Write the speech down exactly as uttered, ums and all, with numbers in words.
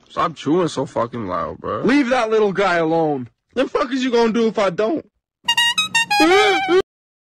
Stop chewing so fucking loud, bro. Leave that little guy alone. The fuck is you gonna do if I don't?